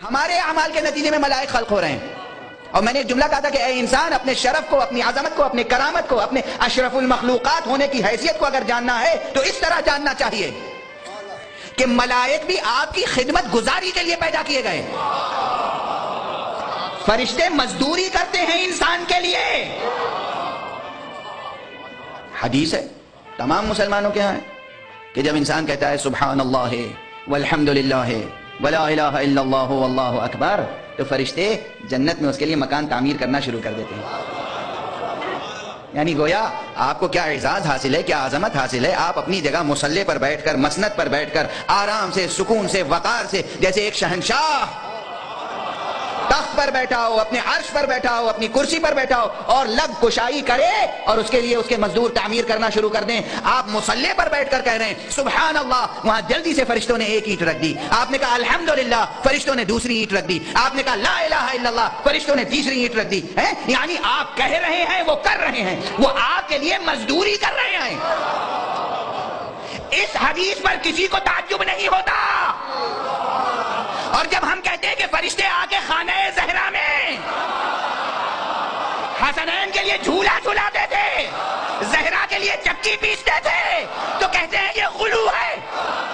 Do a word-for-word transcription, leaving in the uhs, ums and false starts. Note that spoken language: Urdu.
ہمارے اعمال کے نتیجے میں ملائک خلق ہو رہے ہیں. اور میں نے ایک جملہ کہا تھا کہ اے انسان، اپنے شرف کو، اپنی عظمت کو، اپنے کرامت کو، اپنے اشرف المخلوقات ہونے کی حیثیت کو اگر جاننا ہے تو اس طرح جاننا چاہیے کہ ملائک بھی آپ کی خدمت گزاری کے لیے پیدا کیے گئے. فرشتے مزدوری کرتے ہیں انسان کے لیے. حدیث ہے تمام مسلمانوں کے ہاں ہے کہ جب انسان کہتا ہے سبحان اللہ والحمد للہ ولا الہ الا اللہ واللہ اکبر، تو فرشتے جنت میں اس کے لیے مکان تعمیر کرنا شروع کر دیتے ہیں. یعنی گویا آپ کو کیا اعزاز حاصل ہے، کیا عظمت حاصل ہے. آپ اپنی جگہ مصلی پر بیٹھ کر، مسند پر بیٹھ کر، آرام سے، سکون سے، وقار سے، جیسے ایک شہنشاہ تخت پر بیٹھا ہو، اپنے عرش پر بیٹھا ہو، اپنی کرسی پر بیٹھا ہو اور لب کشائی کرے اور اس کے لیے اس کے مزدور تعمیر کرنا شروع کر دیں. آپ مصلی پر بیٹھ کر کہہ رہے ہیں سبحان اللہ، وہاں جلدی سے فرشتوں نے ایک اینٹ رکھ دی. آپ نے کہا الحمدللہ، فرشتوں نے دوسری اینٹ رکھ دی. آپ نے کہا لا الہ الا اللہ، فرشتوں نے تیسری اینٹ رکھ دی. یعنی آپ کہہ رہے ہیں، وہ کر رہے ہیں، وہ آپ کے لیے مزدوری کر رہے ہیں. اس حدیث پر کسی کو تعجب نہیں ہوتا. اور جب ہم کہتے ہیں کہ فرشتے آ کے خانہ زہرا میں حسنین کے لیے جھولا جھولاتے تھے، زہرا کے لیے چکی پیستے تھے، تو کہتے ہیں یہ غلو ہے.